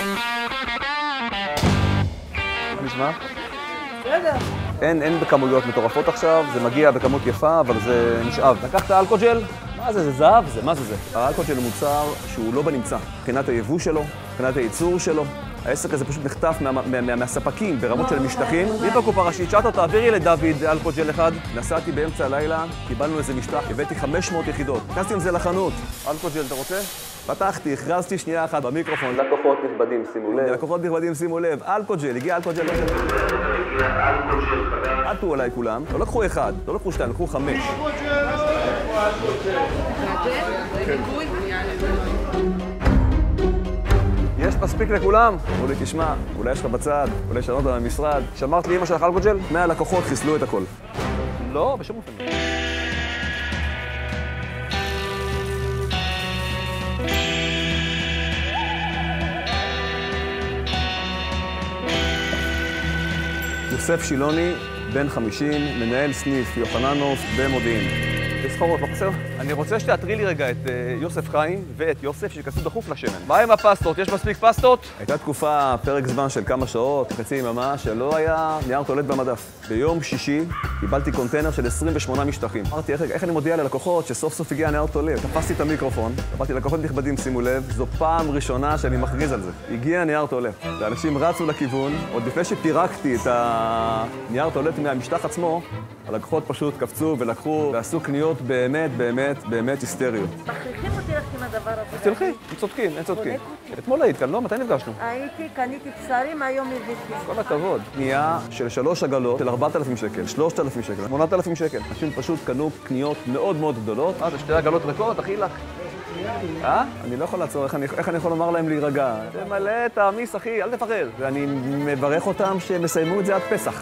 נשמע? בסדר. אין בכמויות מטורפות עכשיו, זה מגיע בכמות יפה, אבל זה נשאב. לקחת אלכוג'ל? מה זה? זה זהב? מה זה? האלכוג'ל הוא מוצר שהוא לא בנמצא. מבחינת היבוא שלו, מבחינת הייצור שלו. העסק הזה פשוט נחטף מהספקים ברמות של משטחים. איפה קופה ראשית? שאלת אותה, תעבירי לדוד אלכוג'ל אחד. נסעתי באמצע הלילה, קיבלנו איזה משטח, הבאתי 500 יחידות. נכנסתי עם זה לחנות. אלכוג'ל, אתה רוצה? פתחתי, הכרזתי שנייה אחת במיקרופון. לקוחות נכבדים, שימו לב. לקוחות נכבדים, שימו לב. אלכוג'ל, הגיע אלכוג'ל. עטו עליי כולם. לא לקחו אחד, לא לקחו שתיים, לקחו 5. יש מספיק לכולם? אמרו לי, תשמע, אולי יש לך בצד, אולי יש לנו במשרד. שמרת לי אמא שלך אלכוג'ל? 100 לקוחות חיסלו את הכל. לא, בשום אופן. יוסף שילוני, בן 50, מנהל סניף יוחננוף במודיעין. סחורות, לא חסר? אני רוצה שתאתרי לי רגע את יוסף חיים ואת יוסף שכנסו דחוף לשמן. מה עם הפסטות? יש מספיק פסטות? הייתה תקופה, פרק זמן של כמה שעות, חצי יממה, שלא היה נייר טואלט במדף. ביום שישי קיבלתי קונטיינר של 28 משטחים. אמרתי, איך אני מודיע ללקוחות שסוף סוף הגיע נייר טואלט? תפסתי את המיקרופון, אמרתי, לקוחות נכבדים, שימו לב, זו פעם ראשונה שאני מכריז על זה. הגיע נייר טואלט, ואנשים רצו לכיוון, עוד לפני שפירקתי את הנייר טואלט מהמשטח עצמו, הלקוחות פשוט קפצו ולקחו ועשו קניות באמת היסטריות. מכריחים אותי ללכת עם הדבר הזה. אז תלכי, הם צודקים, הם צודקים. אתמול היית כאן, לא? מתי נפגשנו? הייתי, קניתי בשרים, היום הבאתי. כל הכבוד. קנייה של 3 עגלות של 4,000 שקל, 3,000 שקל, 8,000 שקל. אנשים פשוט קנו קניות מאוד גדולות. זה 2 עגלות ריקות, אחי לך. אני לא יכול לעצור, איך אני יכול לומר להם להירגע? תמלא, תעמיס, אחי, אל תפחד. ואני מברך אותם שהם יסיימו את זה עד פסח.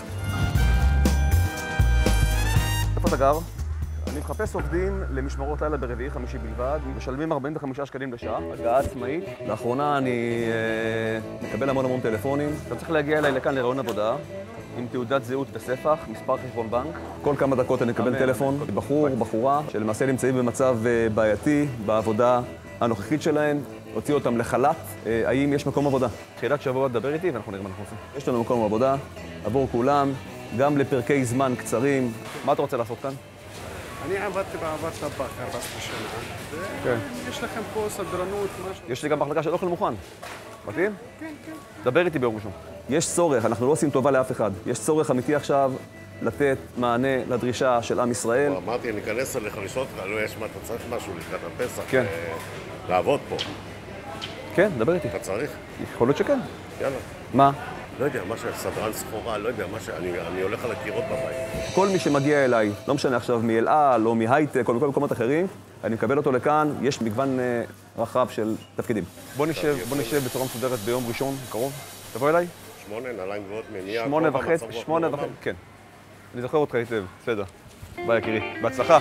איפה אתה גר? אני מחפש עובדים למשמרות לילה ברביעי, חמישי בלבד, משלמים 45 שקלים לשעה, הגעה עצמאית. לאחרונה אני מקבל המון טלפונים. אתה צריך להגיע אליי לכאן לרעיון עבודה, עם תעודת זהות וספח, מספר חשבון בנק. כל כמה דקות אני אקבל טלפון, בחור, בחורה, שלמעשה נמצאים במצב בעייתי בעבודה הנוכחית שלהם, הוציאו אותם לחל"ת. האם יש מקום עבודה? תחילת שבוע תדבר איתי ואנחנו נראה מה אנחנו עושים. יש לנו מקום עבודה עבור כולם, גם לפרקי זמן קצרים. מה אתה רוצה לעשות כאן? אני עבדתי בעבר טבח 14 שנה, ויש לכם פה סדרנות, משהו. יש לי גם מחלקה של אוכל מוכן. מתאים? כן. דבר איתי ביום ראשון. יש צורך, אנחנו לא עושים טובה לאף אחד. יש צורך אמיתי עכשיו לתת מענה לדרישה של עם ישראל. אמרתי, אני אכנס אליך לשאול אותך, לא יש מה, אתה צריך משהו לקראת הפסח. כן. לעבוד פה. כן, דבר איתי. אתה צריך? יכול להיות שכן. יאללה. מה? לא יודע, מה שסדרן סחורה, לא יודע, אני הולך על הקירות בבית. כל מי שמגיע אליי, לא משנה עכשיו מאל על או מהייטק או מכל מקומות אחרים, אני מקבל אותו לכאן, יש מגוון רחב של תפקידים. בוא נשב בצורה מסודרת ביום ראשון, קרוב. תבוא אליי? 8, נעליים גבוהות מניעה. 8:30, כן. אני זוכר אותך היטב, בסדר. ביי יקירי, בהצלחה.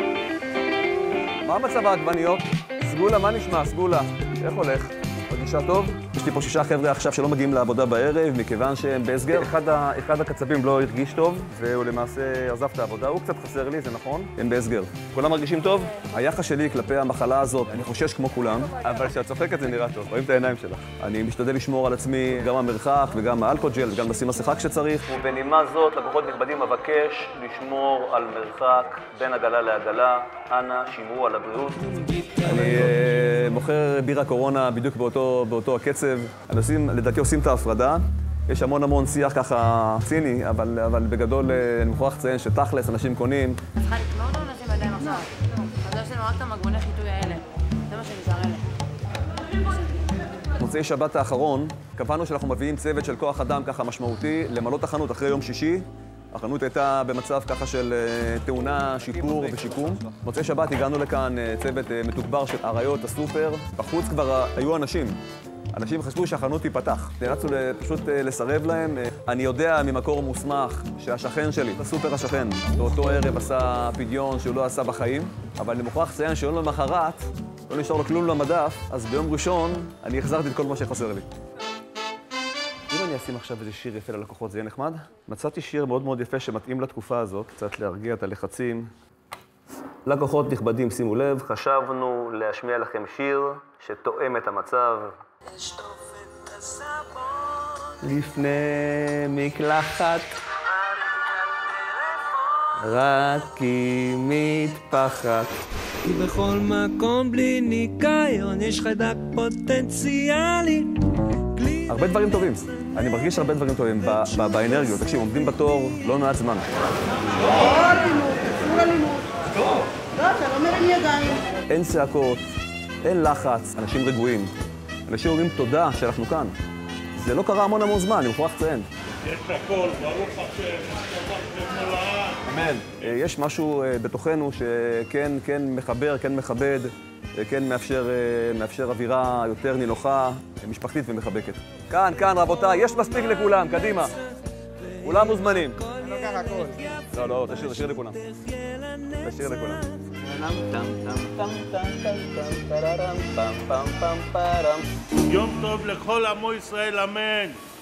מה מצב העגבניות? סגולה, מה נשמע? סגולה, איך הולך? מרגישה טוב? יש לי פה 6 חבר'ה עכשיו שלא מגיעים לעבודה בערב, מכיוון שהם בהסגר. אחד הקצבים לא הרגיש טוב, והוא למעשה עזב את העבודה. הוא קצת חסר לי, זה נכון. הם בהסגר. כולם מרגישים טוב? היחס שלי כלפי המחלה הזאת, אני חושש כמו כולם, אבל כשאת צוחקת זה נראה טוב. רואים את העיניים שלך. אני משתדל לשמור על עצמי גם המרחק וגם האלכוג'ל וגם לשים מסכה כשצריך. ובנימה זאת, לקוחות נכבדים, אבקש לשמור על מרחק בין עגלה לעגלה. אנא, שמרו על הבריאות. אני מוכר בירה קורונה בדיוק באותו הקצב. אנשים לדעתי עושים את ההפרדה. יש המון שיח ככה ציני, אבל בגדול אני מוכרח לציין שתכלס אנשים קונים. צריכה לקנות או נשים עדיין עכשיו? אז יש לנו רק את המגבוני חיטוי האלה. זה מה שנשאר אלה. מוצאי שבת האחרון, קבענו שאנחנו מביאים צוות של כוח אדם ככה משמעותי למלא את החנות אחרי יום שישי. החנות הייתה במצב ככה של תאונה, שיפור ושיקום. מוצאי שבת הגענו לכאן צוות מתוגבר של אריות הסופר. בחוץ כבר היו אנשים. אנשים חשבו שהחנות תיפתח. נאלצנו פשוט לסרב להם. אני יודע ממקור מוסמך שהשכן שלי, הסופר השכן, באותו ערב עשה פדיון שהוא לא עשה בחיים, אבל אני מוכרח לציין שיום למחרת לא נשאר לו כלום למדף, אז ביום ראשון אני החזרתי את כל מה שחסר לי. אם אני אשים עכשיו איזה שיר יפה ללקוחות, זה יהיה נחמד? מצאתי שיר מאוד יפה שמתאים לתקופה הזאת, קצת להרגיע את הלחצים. לקוחות נכבדים, שימו לב, חשבנו להשמיע לכם שיר שתואם את המצב. לפני מקלחת, רק היא מתפחת. כי בכל מקום בלי ניקיון יש חיידק פוטנציאלי. הרבה דברים טובים. אני מרגיש הרבה דברים טובים באנרגיות. תקשיב, עומדים בתור, לא מעט זמן. לא אלימות, אסור אלימות. לא, אתה לא מרים ידיים. אין צעקות, אין לחץ, אנשים רגועים. אנשים אומרים תודה שאנחנו כאן. זה לא קרה המון זמן, אני מוכרח לציין. יש הכל, ברוך השם, השם אמן. יש משהו בתוכנו שכן מחבר, כן מכבד, כן מאפשר אווירה יותר נינוחה, משפחתית ומחבקת. כאן, רבותיי, יש מספיק לכולם, קדימה. כולם מוזמנים. אני לוקח הכל. לא, תשאיר לכולם. תשאיר לכולם. יום טוב לכל עמו ישראל, אמן.